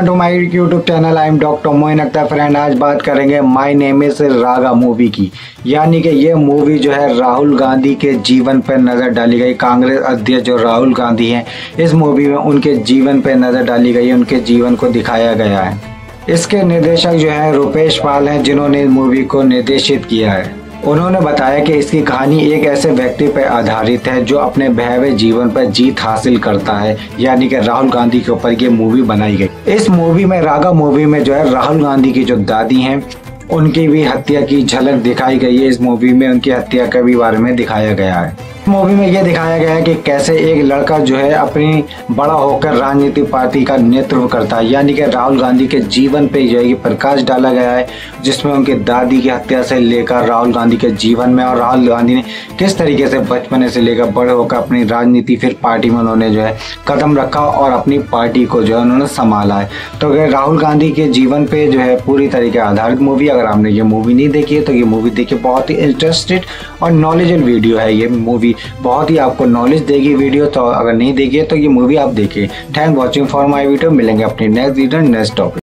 Welcome to my YouTube channel. I am doctor Moin Akhtar. Friend, आज बात करेंगे my name is Raga movie की। यानी कि ये मूवी जो है राहुल गांधी के जीवन पर नज़र डाली गई। कांग्रेस अध्यक्ष जो राहुल गांधी हैं, इस मूवी में उनके जीवन पर नज़र डाली गई, उनके जीवन को दिखाया गया है। इसके निर्देशक जो है रूपेश पाल हैं, जिन्होंने इस मूवी को निर्देशित किया है। उन्होंने बताया कि इसकी कहानी एक ऐसे व्यक्ति पर आधारित है जो अपने भयावह जीवन पर जीत हासिल करता है, यानी कि राहुल गांधी के ऊपर ये मूवी बनाई गई। इस मूवी में रागा मूवी में जो है राहुल गांधी की जो दादी हैं, उनकी भी हत्या की झलक दिखाई गई है। इस मूवी में उनकी हत्या के भी बारे में दिखाया गया है। मूवी में यह दिखाया गया है कि कैसे एक लड़का जो है अपनी बड़ा होकर राजनीतिक पार्टी का नेतृत्व करता है। यानी कि राहुल गांधी के जीवन पे जो है प्रकाश डाला गया है, जिसमें उनकी दादी की हत्या से लेकर राहुल गांधी के जीवन में, और राहुल गांधी ने किस तरीके से बचपन से लेकर बड़े होकर अपनी राजनीति फिर पार्टी में उन्होंने जो है कदम रखा और अपनी पार्टी को जो है उन्होंने संभाला है। तो अगर राहुल गांधी के जीवन पे जो है पूरी तरीके आधारित मूवी, अगर आपने ये मूवी नहीं देखी है तो ये मूवी देखिए। बहुत ही इंटरेस्टेड और नॉलेजेबल वीडियो है ये मूवी, बहुत ही आपको नॉलेज देगी वीडियो। तो अगर नहीं देखी है तो ये मूवी आप देखिए। Thank watching for my video. मिलेंगे अपनी नेक्स्ट वीडियो नेक्स्ट टॉपिक।